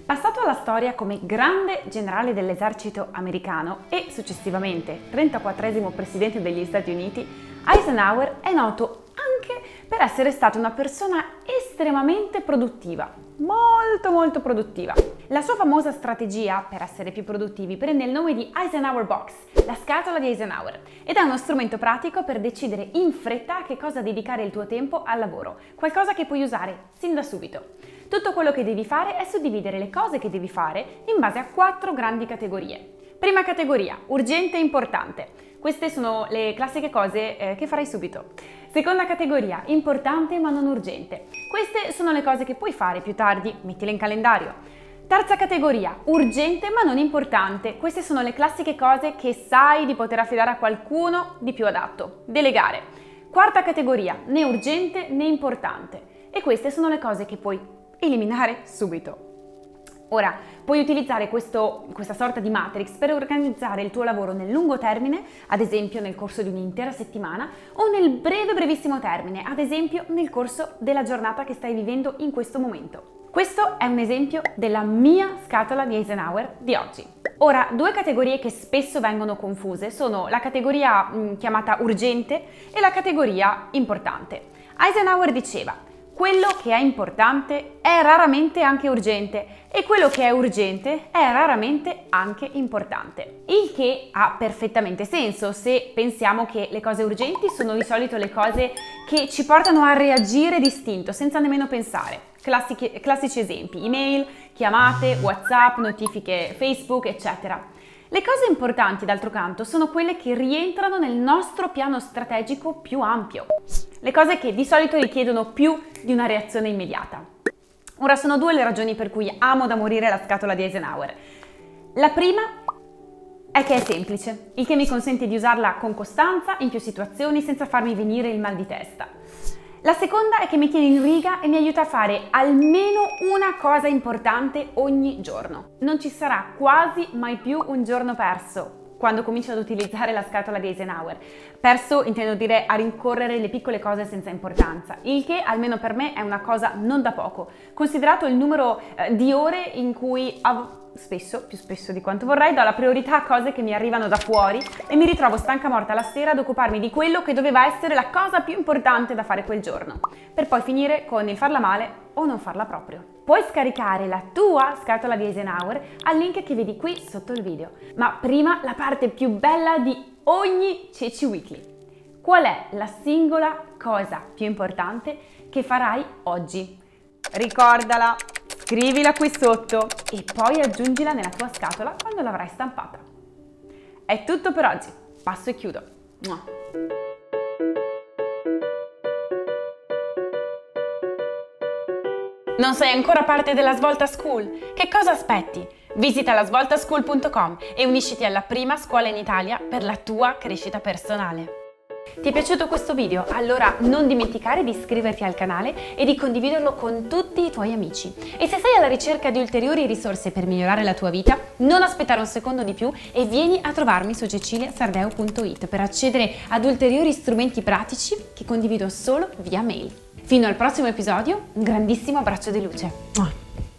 Passato alla storia come grande generale dell'esercito americano e successivamente 34esimo presidente degli Stati Uniti, Eisenhower è noto anche per essere stato una persona estremamente produttiva, molto produttiva. La sua famosa strategia per essere più produttivi prende il nome di Eisenhower Box, la scatola di Eisenhower, ed è uno strumento pratico per decidere in fretta a che cosa dedicare il tuo tempo al lavoro, qualcosa che puoi usare sin da subito. Tutto quello che devi fare è suddividere le cose che devi fare in base a 4 grandi categorie. Prima categoria, urgente e importante. Queste sono le classiche cose che farai subito. Seconda categoria, importante ma non urgente. Queste sono le cose che puoi fare più tardi, mettile in calendario. Terza categoria, urgente ma non importante. Queste sono le classiche cose che sai di poter affidare a qualcuno di più adatto. Delegare. Quarta categoria, né urgente né importante. E queste sono le cose che puoi eliminare subito. Ora, puoi utilizzare questa sorta di matrix per organizzare il tuo lavoro nel lungo termine, ad esempio nel corso di un'intera settimana, o nel brevissimo termine, ad esempio nel corso della giornata che stai vivendo in questo momento. Questo è un esempio della mia scatola di Eisenhower di oggi. Ora, 2 categorie che spesso vengono confuse sono la categoria chiamata urgente e la categoria importante. Eisenhower diceva: quello che è importante è raramente anche urgente e quello che è urgente è raramente anche importante. Il che ha perfettamente senso se pensiamo che le cose urgenti sono di solito le cose che ci portano a reagire d'istinto senza nemmeno pensare. Classici esempi: email, chiamate, WhatsApp, notifiche Facebook, eccetera. Le cose importanti, d'altro canto, sono quelle che rientrano nel nostro piano strategico più ampio. Le cose che di solito richiedono più di una reazione immediata. Ora, sono 2 le ragioni per cui amo da morire la scatola di Eisenhower. La prima è che è semplice, il che mi consente di usarla con costanza in più situazioni senza farmi venire il mal di testa. La seconda è che mi tiene in riga e mi aiuta a fare almeno una cosa importante ogni giorno. Non ci sarà quasi mai più un giorno perso quando comincio ad utilizzare la scatola di Eisenhower. Perso intendo dire a rincorrere le piccole cose senza importanza, il che almeno per me è una cosa non da poco, considerato il numero di ore in cui spesso, più spesso di quanto vorrei, do la priorità a cose che mi arrivano da fuori e mi ritrovo stanca morta la sera ad occuparmi di quello che doveva essere la cosa più importante da fare quel giorno, per poi finire con il farla male o non farla proprio. Puoi scaricare la tua scatola di Eisenhower al link che vedi qui sotto il video. Ma prima la parte più bella di ogni Ceci Weekly. Qual è la singola cosa più importante che farai oggi? Ricordala! Scrivila qui sotto e poi aggiungila nella tua scatola quando l'avrai stampata. È tutto per oggi, passo e chiudo. Non sei ancora parte della Svolta School? Che cosa aspetti? Visita lasvoltaschool.com e unisciti alla prima scuola in Italia per la tua crescita personale. Ti è piaciuto questo video? Allora non dimenticare di iscriverti al canale e di condividerlo con tutti i tuoi amici. E se sei alla ricerca di ulteriori risorse per migliorare la tua vita, non aspettare un secondo di più e vieni a trovarmi su ceciliasardeo.it per accedere ad ulteriori strumenti pratici che condivido solo via mail. Fino al prossimo episodio, un grandissimo abbraccio di luce.